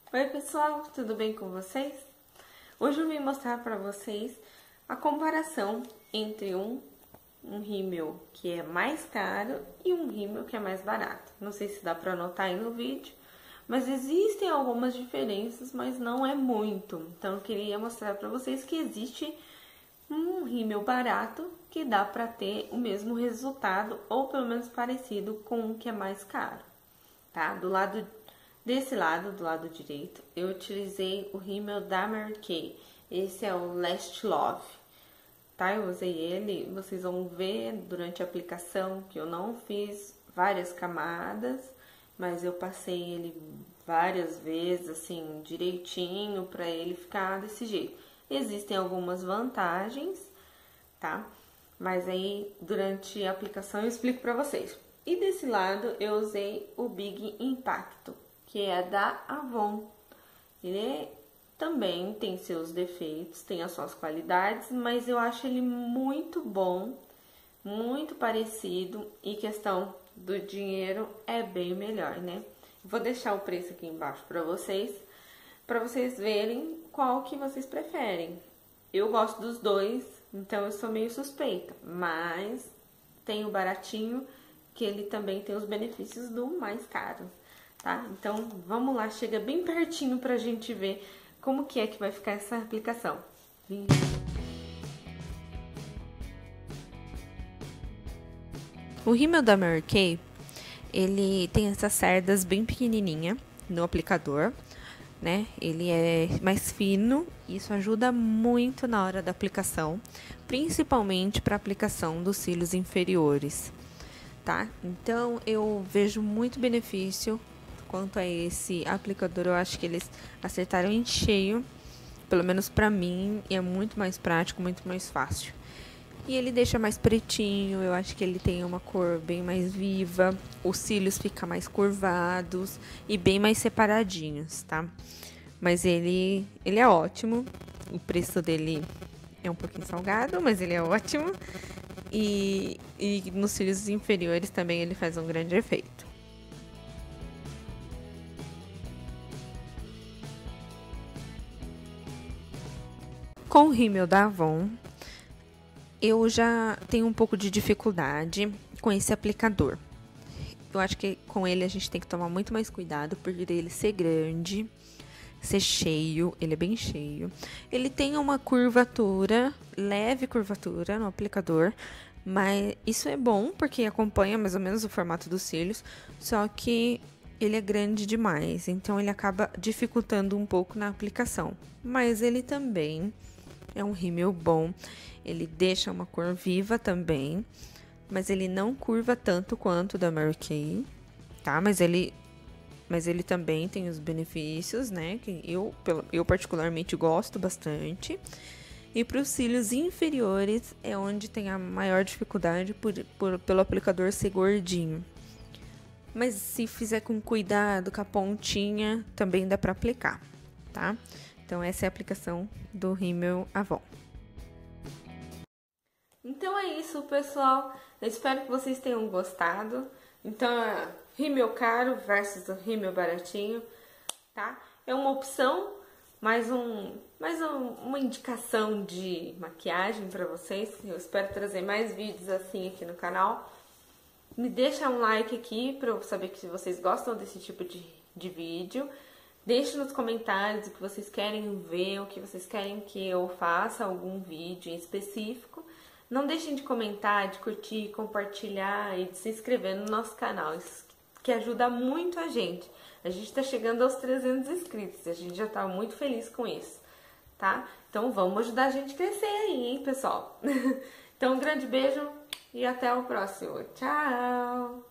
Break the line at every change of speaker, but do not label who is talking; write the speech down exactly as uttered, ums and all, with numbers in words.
Oi pessoal, tudo bem com vocês? Hoje eu vim mostrar para vocês a comparação entre um, um rímel que é mais caro e um rímel que é mais barato. Não sei se dá para notar aí no vídeo, mas existem algumas diferenças, mas não é muito. Então eu queria mostrar para vocês que existe um rímel barato que dá para ter o mesmo resultado ou pelo menos parecido com o que é mais caro, tá? Do lado Desse lado, do lado direito, eu utilizei o rímel da Mary Kay. Esse é o Last Love, tá? Eu usei ele, vocês vão ver durante a aplicação que eu não fiz várias camadas, mas eu passei ele várias vezes, assim, direitinho, pra ele ficar desse jeito. Existem algumas vantagens, tá? Mas aí, durante a aplicação, eu explico pra vocês. E desse lado, eu usei o Big Impacto, que é da Avon. Ele também tem seus defeitos, tem as suas qualidades, mas eu acho ele muito bom, muito parecido, e questão do dinheiro é bem melhor, né? Vou deixar o preço aqui embaixo para vocês, para vocês verem qual que vocês preferem. Eu gosto dos dois, então eu sou meio suspeita, mas tem o baratinho, que ele também tem os benefícios do mais caro. Tá? Então, vamos lá, chega bem pertinho pra gente ver como que é que vai ficar essa aplicação. O rímel da Mary Kay, ele tem essas cerdas bem pequenininha no aplicador, né? Ele é mais fino, e isso ajuda muito na hora da aplicação, principalmente para aplicação dos cílios inferiores, tá? Então, eu vejo muito benefício quanto a esse aplicador. Eu acho que eles acertaram em cheio, pelo menos pra mim, e é muito mais prático, muito mais fácil. E ele deixa mais pretinho, eu acho que ele tem uma cor bem mais viva, os cílios ficam mais curvados e bem mais separadinhos, tá? Mas ele, ele é ótimo, o preço dele é um pouquinho salgado, mas ele é ótimo. E, e nos cílios inferiores também ele faz um grande efeito. Com o rímel da Avon, eu já tenho um pouco de dificuldade com esse aplicador. Eu acho que com ele a gente tem que tomar muito mais cuidado, por ele ser grande, ser cheio, ele é bem cheio. Ele tem uma curvatura, leve curvatura no aplicador, mas isso é bom porque acompanha mais ou menos o formato dos cílios, só que ele é grande demais, então ele acaba dificultando um pouco na aplicação. Mas ele também é um rímel bom, ele deixa uma cor viva também, mas ele não curva tanto quanto o da Mary Kay, tá? Mas ele, mas ele também tem os benefícios, né? Que eu, eu particularmente gosto bastante. E para os cílios inferiores é onde tem a maior dificuldade por, por, pelo aplicador ser gordinho. Mas se fizer com cuidado, com a pontinha, também dá para aplicar, tá? Então, essa é a aplicação do rímel Avon. Então é isso, pessoal. Eu espero que vocês tenham gostado. Então, é rímel caro versus o rímel baratinho, tá? É uma opção, mais, um, mais um, uma indicação de maquiagem para vocês. Eu espero trazer mais vídeos assim aqui no canal. Me deixa um like aqui para eu saber que vocês gostam desse tipo de, de vídeo. Deixe nos comentários o que vocês querem ver, o que vocês querem que eu faça, algum vídeo em específico. Não deixem de comentar, de curtir, compartilhar e de se inscrever no nosso canal, isso que ajuda muito a gente. A gente está chegando aos trezentos inscritos e a gente já está muito feliz com isso, tá? Então vamos ajudar a gente a crescer aí, hein, pessoal? Então um grande beijo e até o próximo. Tchau!